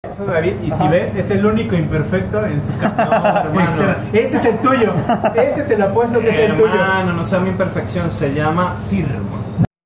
Eso, David, y si ves, es el único imperfecto en su casa. No, hermano. Ese es el tuyo. Ese te lo apuesto que es el tuyo. Hermano, no sea mi imperfección, se llama firma.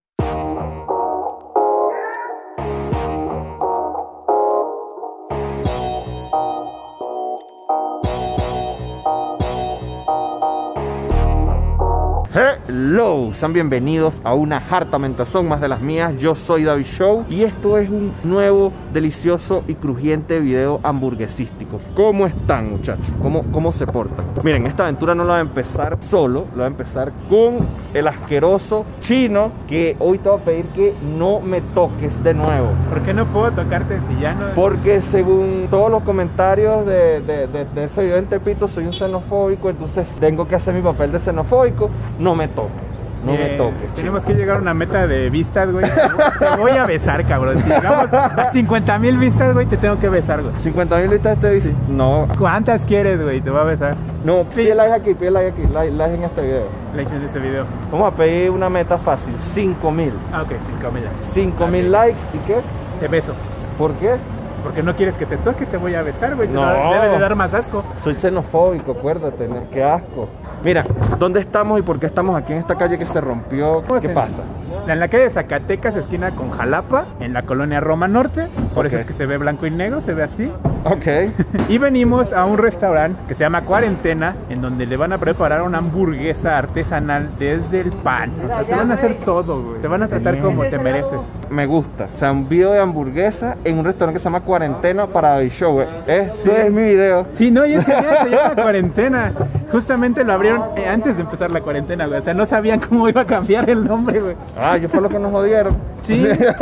Hello, sean bienvenidos a una harta mentazón más de las mías. Yo soy David Show y esto es un nuevo, delicioso y crujiente video hamburguesístico. ¿Cómo están, muchachos? ¿Cómo se portan? Miren, esta aventura no la voy a empezar solo, la voy a empezar con el asqueroso chino, que hoy te voy a pedir que no me toques de nuevo. ¿Por qué no puedo tocarte si ya no? Porque según todos los comentarios de ese video en Tepito, soy un xenofóbico, entonces tengo que hacer mi papel de xenofóbico. No me toques, no me toques. Tenemos que llegar a una meta de vistas, güey. Te voy a besar, cabrón. Si llegamos a 50,000 vistas, güey, te tengo que besar, güey. 50,000 vistas te dicen. Sí. No. ¿Cuántas quieres, güey? Te voy a besar. No, pide like aquí, like en este video. Like en este video. Vamos a pedir una meta fácil, 5,000. Ah, ok, 5,000. 5,000 likes, ¿y qué? Te beso. ¿Por qué? Porque no quieres que te toque, te voy a besar, güey. No. Debe de dar más asco. Soy xenofóbico, acuérdate, qué asco. Mira, ¿dónde estamos y por qué estamos aquí en esta calle que se rompió? ¿Qué pasa? En la calle de Zacatecas, esquina con Jalapa, en la colonia Roma Norte. Por eso es que se ve blanco y negro, se ve así. Ok. Y venimos a un restaurante que se llama Cuarentena, en donde le van a preparar una hamburguesa artesanal desde el pan. O sea, te van a hacer todo, güey. Te van a tratar como te mereces. Me gusta. O sea, un video de hamburguesa en un restaurante que se llama Cuarentena para David Show. Este es mi video. Sí, no, y es genial, se llama Cuarentena. Justamente lo abrieron antes de empezar la cuarentena, güey. O sea, no sabían cómo iba a cambiar el nombre, güey. Ah, yo fue lo que nos jodieron. Sí,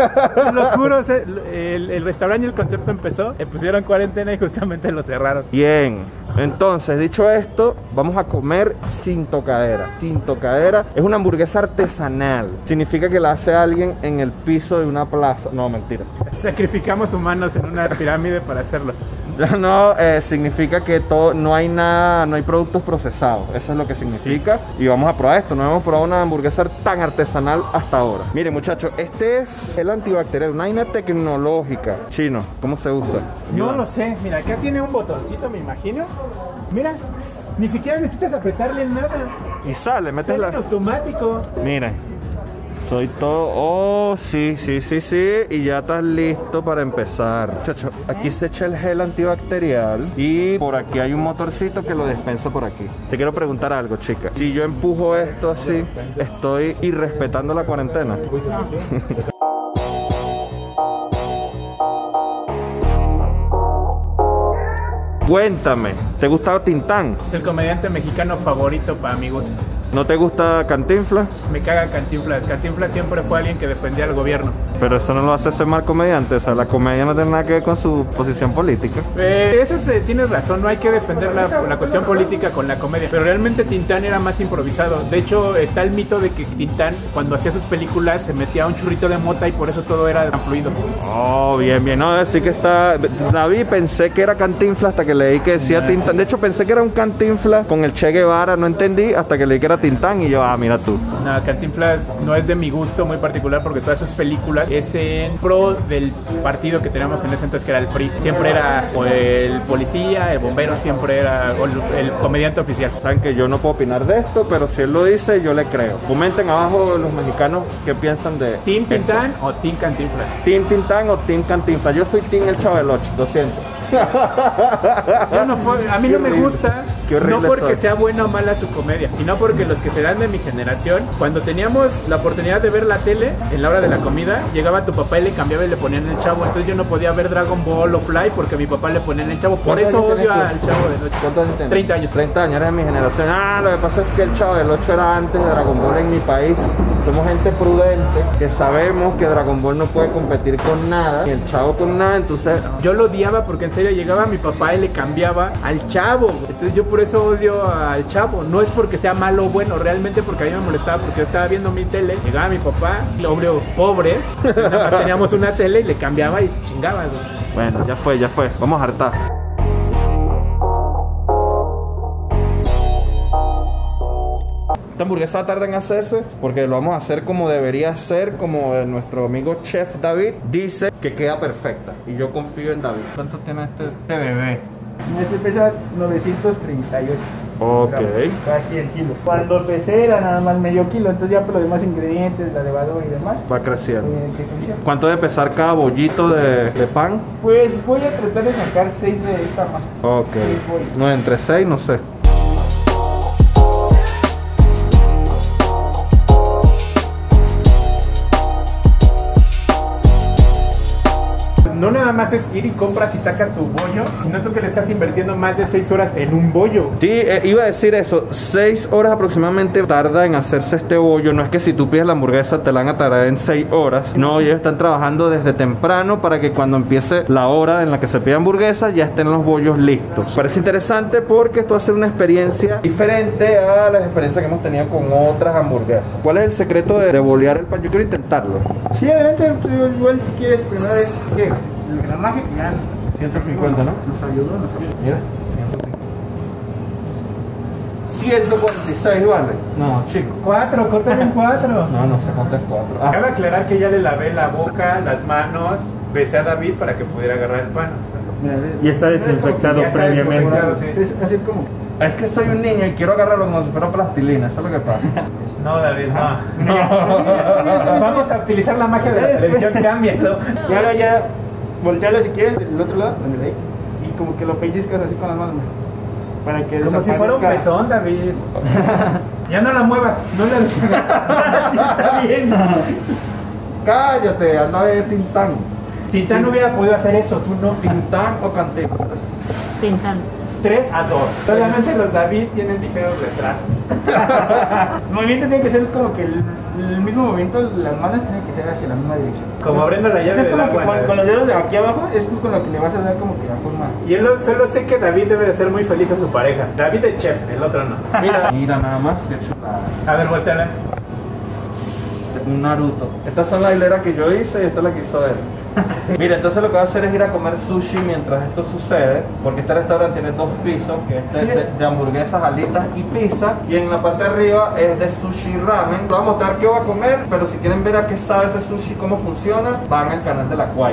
te lo juro. O sea, el restaurante y el concepto empezó, le pusieron cuarentena y justamente lo cerraron. Bien, entonces, dicho esto, vamos a comer sin tocadera. Sin tocadera. Es una hamburguesa artesanal. Significa que la hace alguien en el piso de una plaza. No, mentira. Sacrificamos humanos en una pirámide para hacerlo. No, significa que no hay nada, no hay productos procesados. Eso es lo que significa. Sí. Y vamos a probar esto. No hemos probado una hamburguesa tan artesanal hasta ahora. Miren, muchachos, este es el antibacterial, una vaina tecnológica. Chino, ¿cómo se usa? No lo sé. Mira, acá tiene un botoncito, me imagino. Mira, ni siquiera necesitas apretarle nada. Y sale, metes la... automático. Miren. Soy todo... Oh, sí. Y ya estás listo para empezar. Muchachos, aquí se echa el gel antibacterial. Y por aquí hay un motorcito que lo dispensa por aquí. Te quiero preguntar algo, chica. Si yo empujo esto así, ¿estoy irrespetando la cuarentena? Cuéntame, ¿te gusta Tintán? Es el comediante mexicano favorito para mi gusto. ¿No te gusta Cantinflas? Me caga Cantinflas. Cantinflas siempre fue alguien que defendía al gobierno. Pero eso no lo hace ser mal comediante. O sea, la comedia no tiene nada que ver con su posición política. Eso tienes razón. No hay que defender la cuestión política con la comedia. Pero realmente Tintán era más improvisado. De hecho, está el mito de que Tintán, cuando hacía sus películas, se metía un churrito de mota y por eso todo era tan fluido. Oh, bien. No, decir que está... David, pensé que era Cantinflas hasta que leí que decía Tintán. De hecho, pensé que era un Cantinflas con el Che Guevara. No entendí hasta que leí que era Tintán y yo, mira tú. No, Cantinflas no es de mi gusto muy particular porque todas sus películas es en pro del partido que teníamos en ese entonces, que era el PRI. Siempre era el policía, el bombero, siempre era el comediante oficial. Saben que yo no puedo opinar de esto, pero si él lo dice, yo le creo. Comenten abajo los mexicanos qué piensan de ¿Team Tintán o Team Cantinflas? ¿Team Tintán o Team Cantinflas? Yo soy Team El Chavo del Ocho, lo siento. A mí no me gusta, no porque sea buena o mala su comedia, sino porque los que se dan de mi generación, cuando teníamos la oportunidad de ver la tele en la hora de la comida, llegaba tu papá y le cambiaba y le ponían el Chavo. Entonces yo no podía ver Dragon Ball o Fly porque mi papá le ponía el Chavo. Por eso odio al Chavo del 8. ¿Cuántos años tienes? 30 años. 30 años, eres de mi generación. Lo que pasa es que el Chavo del 8 era antes de Dragon Ball en mi país. Somos gente prudente que sabemos que Dragon Ball no puede competir con nada, ni el Chavo con nada, entonces... Yo lo odiaba porque en serio llegaba mi papá y le cambiaba al Chavo. Entonces yo por eso odio al Chavo. No es porque sea malo o bueno, realmente porque a mí me molestaba porque yo estaba viendo mi tele, llegaba mi papá, obvio, pobres, nada más teníamos una tele y le cambiaba y chingaba, güey. Bueno, ya fue, vamos a hartar. Esta hamburguesa tarda en hacerse porque lo vamos a hacer como debería ser, como nuestro amigo chef David dice que queda perfecta. Y yo confío en David. ¿Cuánto tiene este bebé? Este pesa 938. Ok. Casi el kilo. Cuando pesé era nada más medio kilo, entonces ya por los demás ingredientes, la levadura y demás. Va creciendo. ¿Cuánto debe pesar cada bollito de pan? Pues voy a tratar de sacar 6 de esta masa. Ok. No, entre 6 no sé. No nada más es ir y compras y sacas tu bollo, sino tú que le estás invirtiendo más de 6 horas en un bollo. Sí, iba a decir eso. 6 horas aproximadamente tarda en hacerse este bollo. No es que si tú pides la hamburguesa te la van a tardar en 6 horas. No, ellos están trabajando desde temprano para que cuando empiece la hora en la que se pide hamburguesa ya estén los bollos listos. Parece interesante porque esto va a ser una experiencia diferente a las experiencias que hemos tenido con otras hamburguesas. ¿Cuál es el secreto de bolear el pan? Yo quiero intentarlo. Sí, adelante, igual si quieres primero es que el gramaje ya 150, ¿no? Nos ayudó. Mira, 146, ¿vale? No, chico. 4, córtame en 4. No sé cuánto es 4. Cabe aclarar que ya le lavé la boca, las manos, besé a David para que pudiera agarrar el pan. Y está desinfectado previamente. Sí. Así como. Es que soy un niño y quiero agarrarlo como si fuera plastilina, eso es lo que pasa. No, David, no. Vamos a utilizar la magia de la televisión, cámbialo. Y ahora ya, voltealo si quieres, del otro lado, donde ahí, y como que lo pellizcas así con las manos. Para que como si fuera un pezón, David. Ya no la muevas, no la sí, está bien. Cállate, anda a ver Tintán. Tintán no hubiera podido hacer eso, tú no. ¿Tintán o Cantinflas? Tintán. 3 a 2. Solamente los David tienen ligeros retrasos. El movimiento tiene que ser como que el mismo movimiento, las manos tienen que ser hacia la misma dirección. Como abriendo la llave es como del agua. Con los dedos de aquí abajo es con lo que le vas a dar como que la forma. Y él solo sé que David debe de ser muy feliz a su pareja. David es chef, el otro no. Mira nada más que chulada. A ver, volteala. Un Naruto. Estas son las hileras que yo hice y esta es la que hizo él. Mira, entonces lo que voy a hacer es ir a comer sushi mientras esto sucede, porque este restaurante tiene 2 pisos, que este es de hamburguesas, alitas y pizza, y en la parte de arriba es de sushi ramen. Les voy a mostrar qué voy a comer, pero si quieren ver a qué sabe ese sushi, cómo funciona, van al canal de La Cuaima.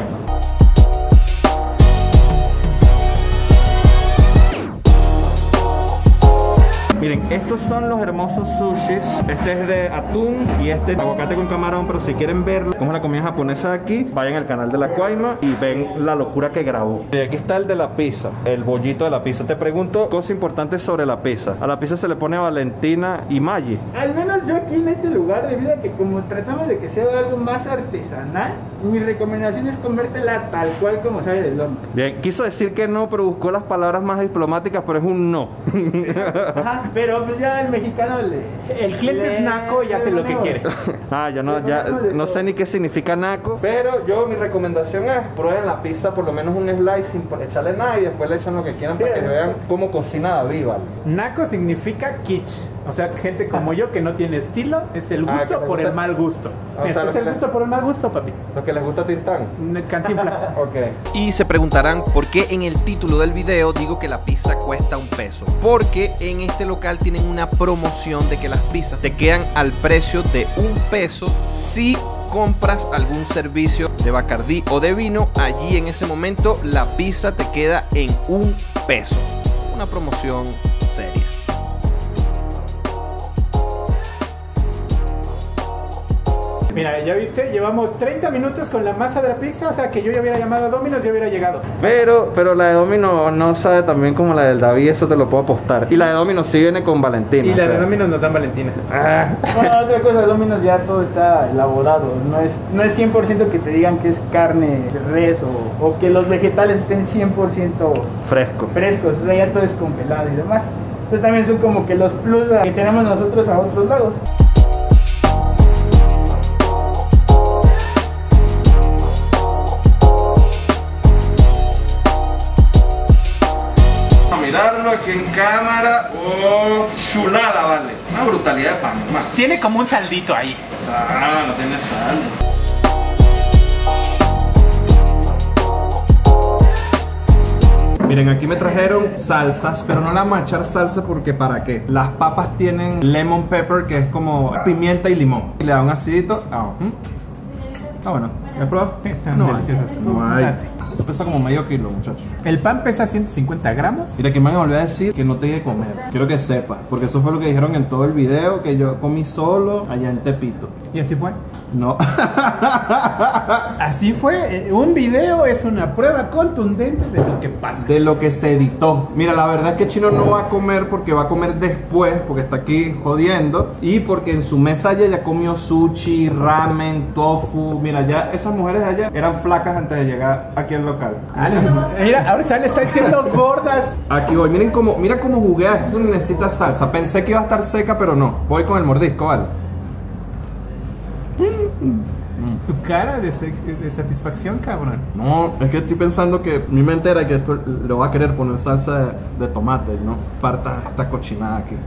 Miren, estos son los hermosos sushis. Este es de atún y este de aguacate con camarón. Pero si quieren ver cómo es la comida japonesa de aquí, vayan al canal de La Cuaima y ven la locura que grabó. Y aquí está el de la pizza, el bollito de la pizza. Te pregunto cosas importantes sobre la pizza. A la pizza se le pone Valentina y Maggi. Al menos yo aquí en este lugar, debido a que como tratamos de que sea algo más artesanal, mi recomendación es comértela tal cual como sale del horno. Bien, quiso decir que no, pero buscó las palabras más diplomáticas, pero es un no. Ajá. Pero pues ya el mexicano el cliente es naco y hace lo que quiere. Ya no sé ni qué significa naco. Pero mi recomendación es prueben la pizza por lo menos un slice sin echarle nada y después le echan lo que quieran para que vean cómo cocina David, ¿vale? Naco significa kitsch. O sea, gente como yo que no tiene estilo, es el gusto por el mal gusto. Es el gusto por el mal gusto, papi. Lo que les gusta a Tintán. Cantinflas. Ok. Y se preguntarán por qué en el título del video digo que la pizza cuesta $1. Porque en este local tienen una promoción de que las pizzas te quedan al precio de $1 si compras algún servicio de Bacardí o de vino. Allí en ese momento la pizza te queda en $1. Una promoción seria. Mira, ya viste, llevamos 30 minutos con la masa de la pizza, o sea que yo ya hubiera llamado a Domino's y hubiera llegado. Pero la de Domino's no sabe tan bien como la del David, eso te lo puedo apostar. Y la de Domino's sí viene con Valentina. Y la de Domino's nos dan Valentina. Bueno, otra cosa, Domino's ya todo está elaborado. No es 100% que te digan que es carne de res o que los vegetales estén 100% frescos. O sea, ya todo es congelado y demás. Entonces también son como que los plus que tenemos nosotros a otros lados. Mirarlo aquí en cámara, chulada, vale. Una brutalidad de pan, más. Tiene como un saldito ahí. No tiene sal. Miren, aquí me trajeron salsas, pero no le vamos a echar salsa porque ¿para qué? Las papas tienen lemon pepper, que es como pimienta y limón. Y le da un acidito. Está bueno. ¿Has probado? Están deliciosas. No hay. Pesa como medio kilo, muchachos. El pan pesa 150 gramos. Mira, que me van a volver a decir que no te llegue a comer. Quiero que sepas, porque eso fue lo que dijeron en todo el video, que yo comí solo allá en Tepito. ¿Y así fue? No. Así fue. Un video es una prueba contundente de lo que pasa. De lo que se editó. Mira, la verdad es que Chino no va a comer porque va a comer después, porque está aquí jodiendo. Y porque en su mesa ya comió sushi, ramen, tofu. Mira, ya esas mujeres de allá eran flacas antes de llegar aquí al local. Mira, ahora se le está diciendo gordas. Aquí voy, mira cómo jugué a esto, necesita salsa. Pensé que iba a estar seca, pero no. Voy con el mordisco, ¿vale? Tu cara de satisfacción, cabrón. No, es que estoy pensando que mi mente era que esto le va a querer poner salsa de tomate, ¿no? Parta esta cochinada aquí.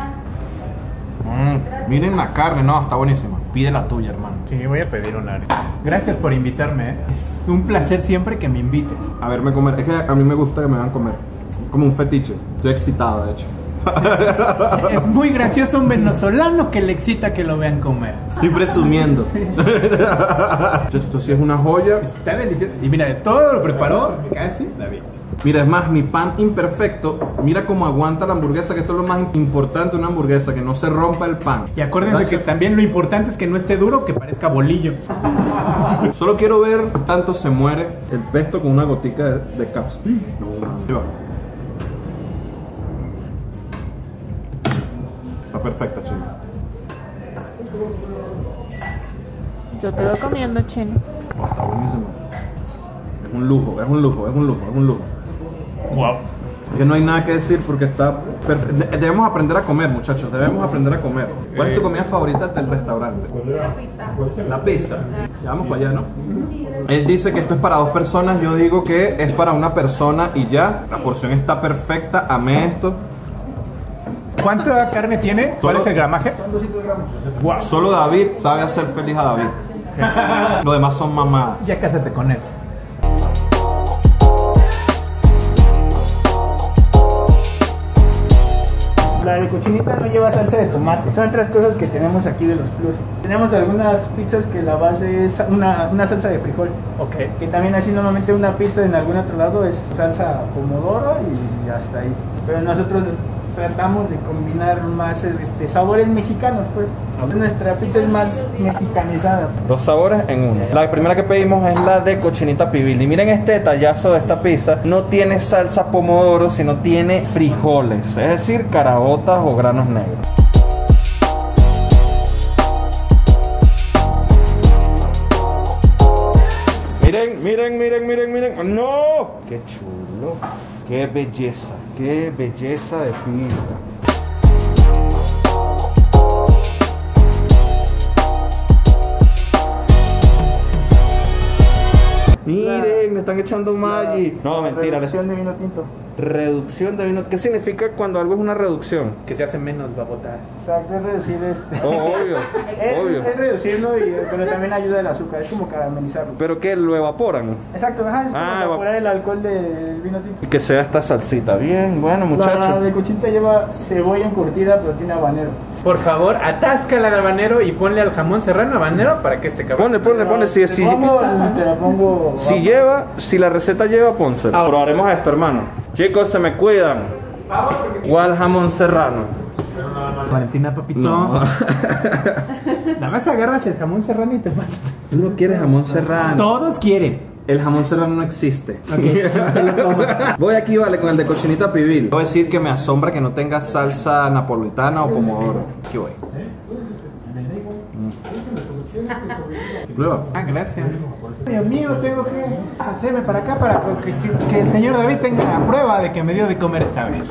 Miren la carne, no, está buenísima. Pide la tuya, hermano. Sí, voy a pedir una. Gracias por invitarme, ¿eh? Es un placer siempre que me invites. A verme comer, es que a mí me gusta que me hagan comer. Como un fetiche. Estoy excitado, de hecho. Es muy gracioso un venezolano que le excita que lo vean comer. Estoy presumiendo. Sí. Esto sí es una joya. Está delicioso. Y mira, todo lo preparó casi David. Mira, es más, mi pan imperfecto, mira cómo aguanta la hamburguesa, que esto es lo más importante de una hamburguesa, que no se rompa el pan. Y acuérdense que también lo importante es que no esté duro, que parezca bolillo. Solo quiero ver tanto se muere el pesto con una gotica de capsa. No, está perfecta, Chino. Yo te voy comiendo, Chino. Oh, está buenísimo. Es un lujo, es un lujo, es un lujo, es un lujo. Wow. Es que no hay nada que decir porque está perfecto. Debemos aprender a comer, muchachos. Debemos aprender a comer. ¿Cuál es tu comida favorita del restaurante? La pizza. La pizza. Ya vamos para allá, ¿no? Él dice que esto es para 2 personas. Yo digo que es para una persona y ya. La porción está perfecta. Amé esto. ¿Cuánta carne tiene? ¿Cuál es el gramaje? Son 200 gramos. Wow. Solo David sabe hacer feliz a David. Los demás son mamadas. Ya cásate con él. La de cochinita no lleva salsa de tomate. Son 3 cosas que tenemos aquí de los plus. Tenemos algunas pizzas que la base es una salsa de frijol. Ok. Que también así normalmente una pizza en algún otro lado es salsa pomodoro y hasta ahí. Pero nosotros tratamos de combinar más sabores mexicanos, pues. Nuestra pizza es más mexicanizada. 2 sabores en uno. La primera que pedimos es la de cochinita pibil. Y miren este detallazo de esta pizza. No tiene salsa pomodoro, sino tiene frijoles. Es decir, caraotas o granos negros. Miren. ¡No! ¡Qué chulo! ¡Qué belleza! ¡Qué belleza de pizza! Miren, me están echando Maggi. No, mentira. Reducción de vino tinto. Reducción de vino. ¿Qué significa cuando algo es una reducción? Que se hace menos babotas. Exacto, es reducir Obvio. Es reducirlo, pero también ayuda el azúcar, es como caramelizarlo. ¿Pero qué? ¿Lo evaporan? Exacto, es como evaporar el alcohol del vino tinto. Y que sea esta salsita. Bien, bueno, muchachos. La de cochinita lleva cebolla encurtida, pero tiene habanero. Por favor, atáscala de habanero y ponle al jamón serrano habanero para que este cabrón. Ponle. Te la pongo. Si la receta lleva, pónsela. Ahora probaremos esto, hermano. Chicos, se me cuidan. ¿Cuál jamón serrano? Valentina, papito. No. Nada más agarras el jamón serrano y te matas. Tú no quieres jamón serrano. Todos quieren. El jamón serrano no existe. Okay. Voy aquí, vale, con el de cochinita pibil. Voy a decir que me asombra que no tenga salsa napolitana o pomodoro. Aquí voy. Prueba. Gracias. Dios mío, tengo que hacerme para acá para que el señor David tenga prueba de que me dio de comer esta vez.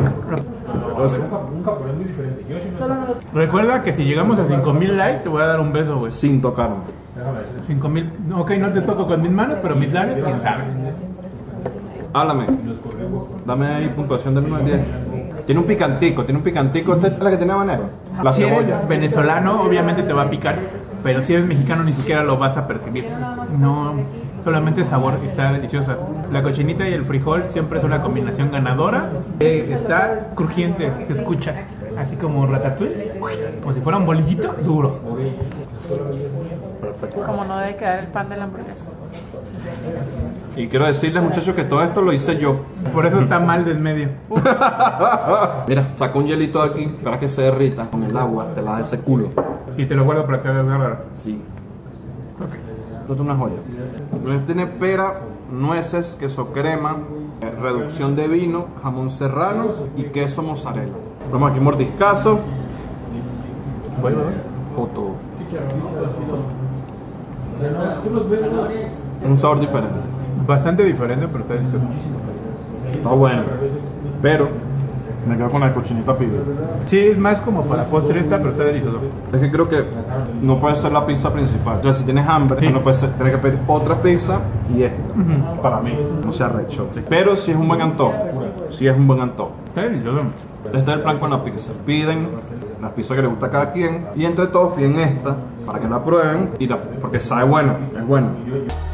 Recuerda que si llegamos a 5000 likes te voy a dar un beso, güey. Sin tocarme. 5000. Ok, no te toco con mis manos, pero mis labios, quién sabe. Háblame. Dame ahí puntuación del 1 al 10. Tiene un picantico. ¿Esta es la que tiene habanero? La si cebolla. Eres venezolano, obviamente te va a picar, pero si eres mexicano ni siquiera lo vas a percibir. No, solamente sabor, está deliciosa. La cochinita y el frijol siempre es una combinación ganadora. Está crujiente, se escucha, así como ratatouille, como si fuera un bolillito duro. Perfecto. Como no debe quedar el pan de la hamburguesa. Y quiero decirles, muchachos, que todo esto lo hice yo. Por eso está mal del medio. Mira, saca un hielito de aquí, espera que se derrita con el agua, te la da ese culo. Y te lo guardo para que hagas agarrar. Sí. Esto es una joya. Tiene pera, nueces, queso crema, reducción de vino, jamón serrano y queso mozzarella. Vamos aquí, mordiscazo. Bueno, Joto. Un sabor diferente. bastante diferente, pero está delicioso. Está bueno. Pero me quedo con la cochinita pibil. Sí, es más como para postre esta, pero está delicioso. Es que creo que no puede ser la pizza principal. O sea, si tienes hambre, Sí. no puedes tienes que pedir otra pizza y esta. Para mí. No sea recho. Pero si es un buen antojo. Si es un buen antojo. Está delicioso. Este es el plan con la pizza. Piden la pizza que le gusta a cada quien y entre todos piden esta para que la prueben y porque sabe buena, es buena.